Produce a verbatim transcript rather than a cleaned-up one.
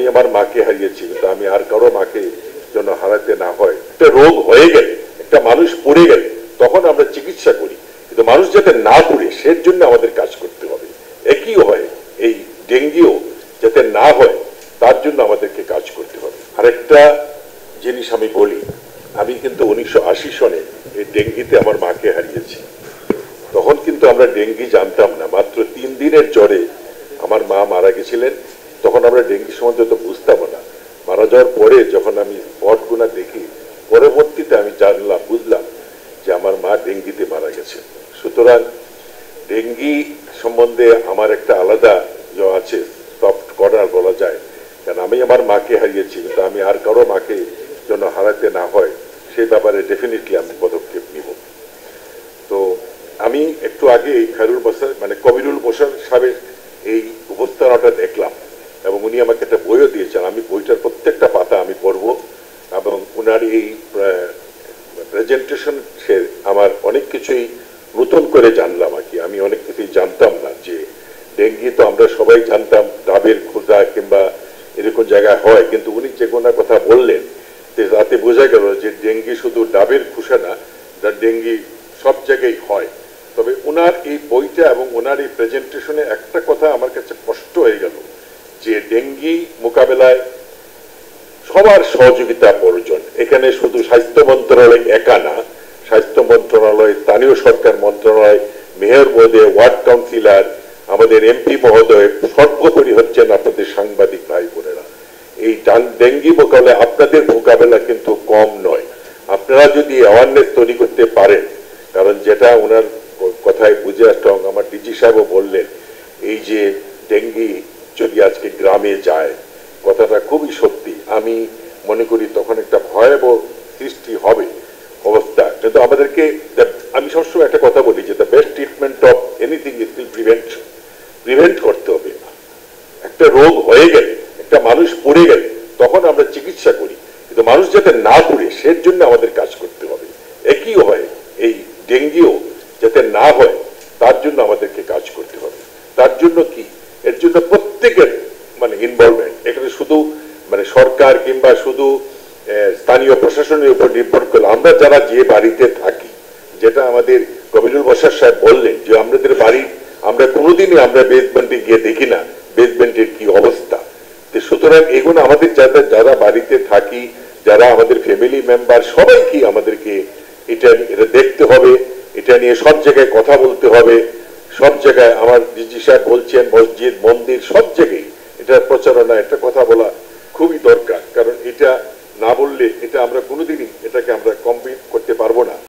আমার মাকে হারিয়েছি, কিন্তু আমি আর কারো মাকে যেন হারাতে না হয়। একটা রোগ হয়ে গেলে, একটা মানুষ পড়ে গেলে তখন আমরা চিকিৎসা করি, কিন্তু মানুষ যাতে না পড়ে সের জন্য আমাদের কাজ করতে হবে। একই হয় এই ডেঙ্গিও যাতে না হয় তার জন্য আমাদেরকে কাজ করতে হবে। আরেকটা জিনিস আমি বলি, আমি কিন্তু উনিশশো আশি সনে এই ডেঙ্গিতে আমার মাকে হারিয়েছি। তখন কিন্তু আমরা ডেঙ্গি জানতাম না, মাত্র তিন দিনের জ্বরে আমার মা মারা গেছিলেন। তখন আমরা ডেঙ্গি সম্বন্ধে তো বুঝতাম না। মারা যাওয়ার পরে যখন আমি স্পটগুলো দেখি, পরবর্তীতে আমি জানলাম, বুঝলাম যে আমার মা ডেঙ্গিতে মারা গেছে। সুতরাং ডেঙ্গি সম্বন্ধে আমার একটা আলাদা ইয়ে আছে, সফট কর্নার বলা যায়, কারণ আমি আমার মাকে হারিয়েছি, কিন্তু আমি আর কারো মাকে যেন হারাতে না হয় সেই ব্যাপারে ডেফিনেটলি আমি পদক্ষেপ নিব। তো আমি একটু আগে এই খায়রুল বসার মানে কবিরুল বসার সাহেবের এই উপস্থাপনাটা দেখলাম এবং উনি আমাকে একটা বইও দিয়েছেন। আমি বইটার প্রত্যেকটা পাতা আমি পড়ব এবং উনার এই প্রেজেন্টেশন সে আমার অনেক কিছুই নতুন করে জানলাম আর কি। আমি অনেক কিছুই জানতাম না, যে ডেঙ্গি তো আমরা সবাই জানতাম ডাবের খোঁজা কিংবা এরকম জায়গায় হয়, কিন্তু উনি যে কোনো কথা বললেন তাতে বোঝা গেল যে ডেঙ্গি শুধু ডাবের খোসা না, ডেঙ্গি সব জায়গায় হয়। তবে ওনার এই বইটা এবং ওনার এই প্রেজেন্টেশনে একটা কথা আমার কাছে স্পষ্ট হয়ে গেল, যে ডেঙ্গি মোকাবেলায় সবার সহযোগিতা প্রয়োজন। এখানে শুধু স্বাস্থ্য মন্ত্রণালয় একা না, স্বাস্থ্য মন্ত্রণালয়, স্থানীয় সরকার মন্ত্রণালয়, মেয়র মহোদয়, ওয়ার্ড কাউন্সিলর, আমাদের এমপি মহোদয়, সর্বোপরি হচ্ছেন আপনাদের সাংবাদিক ভাই বোনেরা। এই ডেঙ্গি মোকাবেলায় আপনাদের মোকাবেলা কিন্তু কম নয়। আপনারা যদি অ্যাওয়ারনেস তৈরি করতে পারেন, কারণ যেটা ওনার কথায় বুঝে আসতে, আমার ডিজি সাহেবও বললেন, এই যে ডেঙ্গি যদি আজকে গ্রামে যায়, কথাটা খুবই সত্যি। আমি মনে করি তখন একটা ভয়াবহ সৃষ্টি হবে অবস্থা। কিন্তু আমাদেরকে, আমি সবসময় একটা কথা বলি যে the best treatment of anything is still prevention. Prevent করতে হবে। একটা রোগ হয়ে গেলে, একটা মানুষ পড়ে গেলে তখন আমরা চিকিৎসা করি, কিন্তু মানুষ যাতে না পড়ে সের জন্য আমাদের কাজ করতে হবে। একই হয় এই ডেঙ্গিও যাতে না হয় তার জন্য আমাদেরকে কাজ করতে হবে। তার জন্য কি, এর জন্য প্রত্যেকের মানে ইনভলভমেন্ট। এখানে শুধু মানে সরকার কিংবা শুধু স্থানীয় প্রশাসনের উপর নির্ভর করলে, আমরা যারা যে বাড়িতে থাকি, যেটা আমাদের কবিরুল বসার সাহেব বললেন, যে আমাদের বাড়ি আমরা কোনোদিনই আমরা বেসমেন্টে গিয়ে দেখি না বেসমেন্টের কি অবস্থা। সুতরাং এগুলো আমাদের যারা যারা বাড়িতে থাকি, যারা আমাদের ফ্যামিলি মেম্বার, সবাইকে আমাদেরকে এটা এটা দেখতে হবে। এটা নিয়ে সব জায়গায় কথা বলতে হবে। সব জায়গায় আমার ডিজি সাহেব বলছেন, মসজিদ মন্দির সব জায়গায় এটার প্রচারণা, একটা কথা বলা খুবই দরকার। কারণ এটা না বললে এটা আমরা কোনোদিনই এটাকে আমরা কমপ্লিট করতে পারবো না।